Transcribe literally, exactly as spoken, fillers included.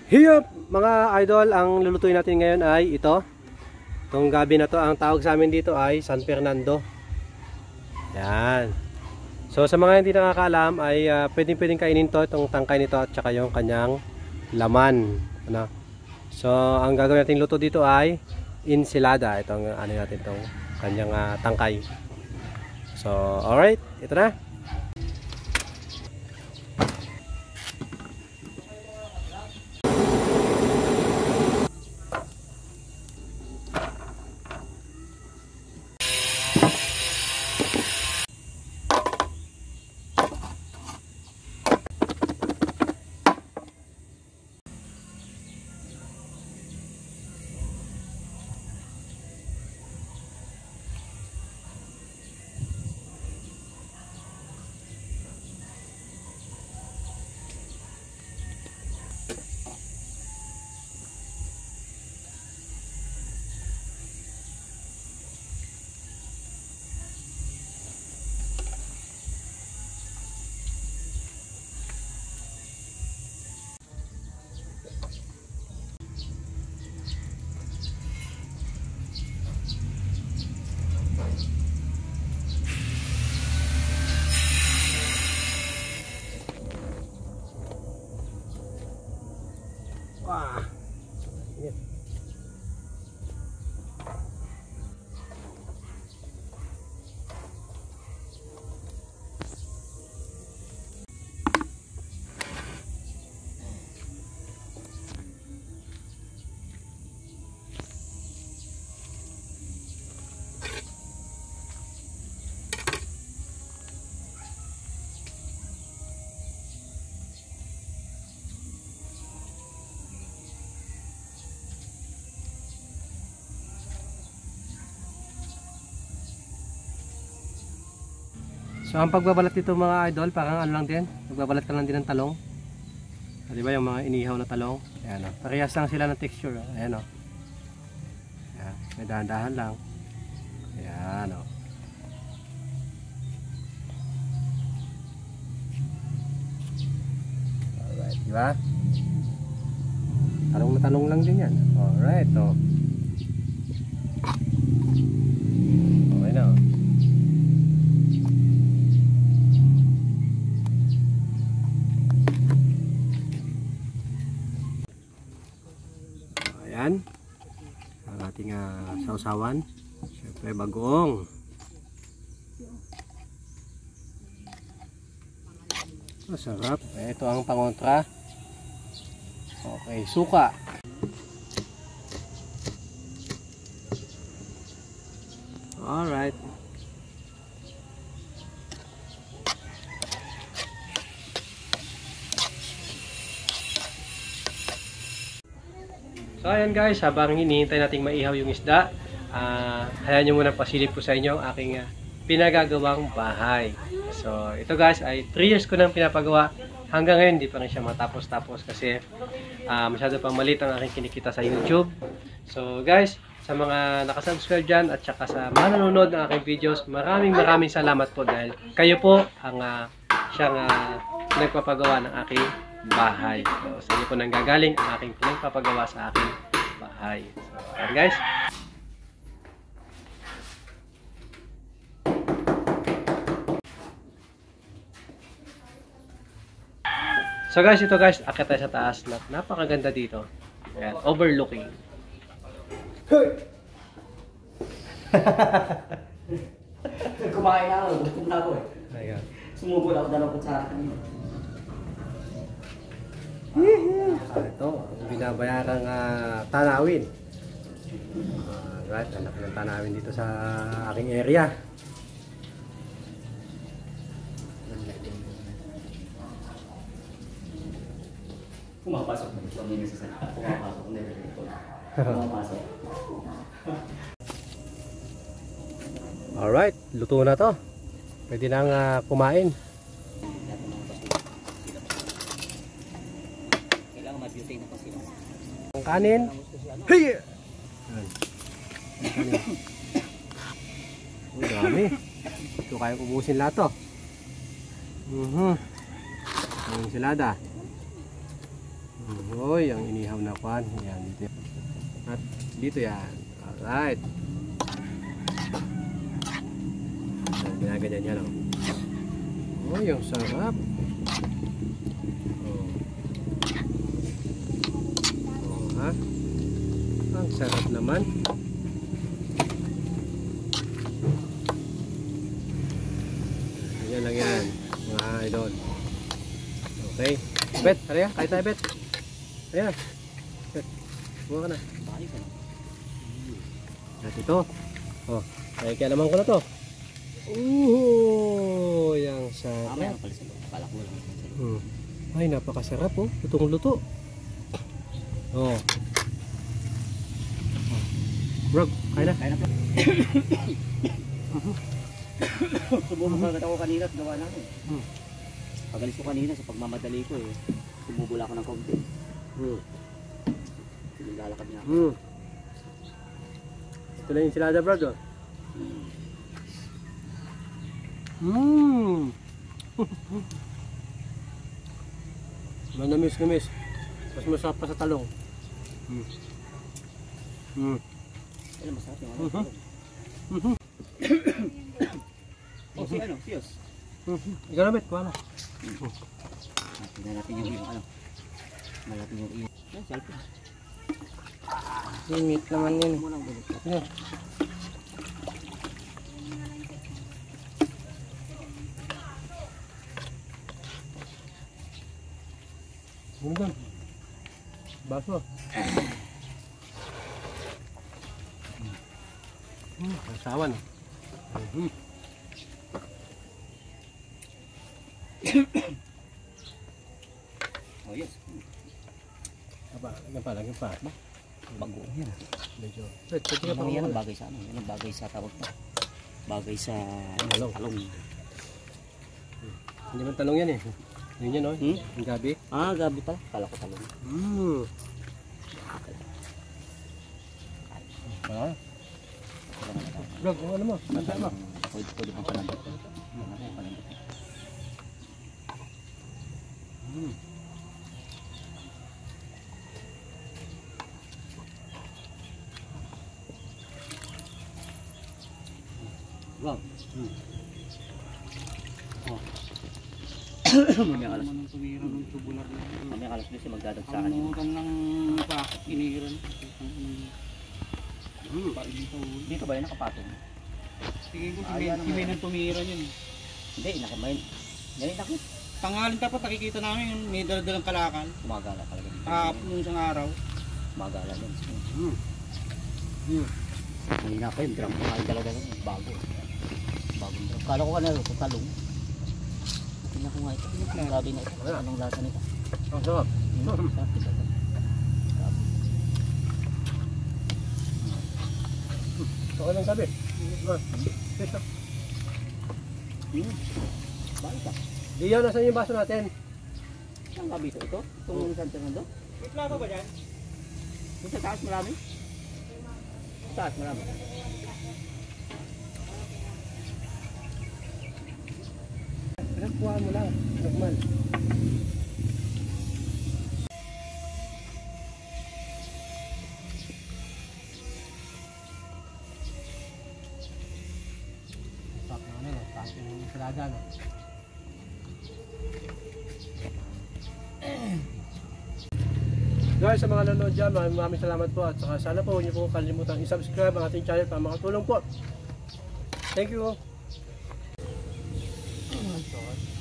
Hiyop mga idol, ang lulutuin natin ngayon ay ito. Itong gabi na to, ang tawag sa amin dito ay San Fernando. Yan. So sa mga hindi nakakaalam ay uh, pwedeng pwedeng kainin to, itong tangkay nito at saka yung kanyang laman. Ano? So ang gagawin natin luto dito ay ensilada. Itong ano natin, itong kanyang uh, tangkay. So alright, ito na. Wah, ingat. So ang pagbabalat dito mga idol, parang ano lang din, magbabalat ka lang din ng talong. So, di ba yung mga inihaw na talong? Ayan o, parehas lang sila ng texture. Ayan o. Ayan, may dahan-dahan lang. Ayan o. Alright, di ba? Talong na talong lang din yan. Alright o. Okay na o. Ayan ang ating uh, sausawan. Siyempre bagoong. Masarap. Ito ang pangontra. Okay, suka. Alright. So ayan guys, habang hinihintay nating maihaw yung isda, uh, hayaan nyo muna pasilip ko sa inyo ang aking uh, pinagagawang bahay. So ito guys ay three years ko nang pinapagawa. Hanggang ngayon hindi pa rin siya matapos-tapos kasi uh, masyado pang maliit ang aking kinikita sa YouTube. So guys, sa mga nakasubscribe dyan at saka sa mga nanonood ng aking videos, maraming maraming salamat po dahil kayo po ang uh, siyang uh, nagpapagawa ng aking bahay. So, sa inyo po nang gagaling ang aking pinagpapagawa sa aking bahay. So, ayan guys. So guys, ito guys, akit tayo sa taas. Napakaganda dito. Ayan, overlooking. Kumain na ako, gusto na ako eh. Ayan. Sumubol ako dalawang kutsara kanina. Ito, ang binabayarang uh, tanawin. Uh, right, anak ng tanawin dito sa aking area. Pumapasok na ito. Pumapasok na ito. Pumapasok. Alright, luto na to. Pwede nang uh, kumain. Ang kanin. Hey! Uy, dami. Ito kaya ubusin lahat to. Mhm. Ang ensilada. Mhm. Uy, ang inihaw na pan. Yan, dito. At dito yan. Alright. Yan, ginaganyan yan, oh. Uy, ang sarap. Oh. Oh, ha? Ang sarap naman. Yan lang yan, mga idol. Okay. Bet, tara yan. Kahit tayo, Bet. Ayan. Bet. Buka ka na. At ito. Oh, ay kaya naman ko na to. Uh, yang sarap. Mamaya pala sa loob. Kala ko lang. Hmm. Ay, napakasarap oh. Lutong luto. Oh. Bro, kaya na. Kaya na po. Sumubok agad ako kanina at gawa namin. Hmm. Pagalis ko kanina sa pagmamadali ko eh. Sumubula ako ng konti. Hmm. Sige, lalakad niya ako. Hmm. Ito lang yung silada, bro. Oh. Mmm. Manamis-namis. Mas masarap pa sa talong. Mm. Mm. Alam, masarap yung ano. Mhm. Mhm. Oh, si ano? Siyos. Mhm. Ikaw na, Bet. Kuha na. Tingnan natin yung yung ano. Malapit yung iyo. Yan, cellphone. Limit naman yun. Mo lang bulit. Ayan. Ano doon? Baso. Hmm, kasawan. Mhm. Oh, yes. Apa, lagyan pa, lagyan pa. Bago yan. Medyo. Bet, pwede ka pa Ano yan ang kumakain. bagay sa ano? Yan ang bagay sa tawag pa. Bagay sa Talong. talong. Hindi man talong yan eh. Yun yan, no? Hmm? Yung gabi. Ah, gabi pala. Kala ko talong. Mmm. Wala. Bro, kung ano mo? Manta mo. Pwede, pwede pang panandot. Ano yung panandot? Mm. Wow. Mm. Oh. Mamaya alas. Mamaya alas doon siya magdadagsakan. Kamutan ng pakit inigiran. Mm. Dito ba yun nakapatong? Tingin ko Ayan si May nang tumira yun. Hindi, nakamain. Ngayon nakit. Tangalin dapat nakikita namin yung may daladalang kalakal. Umagala talaga dito. Kahapon nung isang araw. Umagala yan. Mm. Mm. Mahina pa yung drum. Kumain talaga lang. Bago. Bagong drum. Kala ko ka na sa talong. Tingnan ko nga ito. Grabe na ito. Anong lasa nito? Ang sarap. Hmm, sarap ito. Grabe. Okay lang sabi. Ah, fish ah. Hmm. Bakit ka? Diyan, nasan yung baso natin? Ang gabi ito? Ito? Itong San Fernando? May plaka ba dyan? Yung sa taas marami? Sa taas marami. Nagkuha mo lang. Nagman. Stop na ano, no? Tapos yung salada, no? Guys, sa mga nanonood dyan, maraming maraming salamat po at saka sana po huwag niyo po kalimutan i-subscribe ang ating channel para makatulong po. Thank you. Oh my God.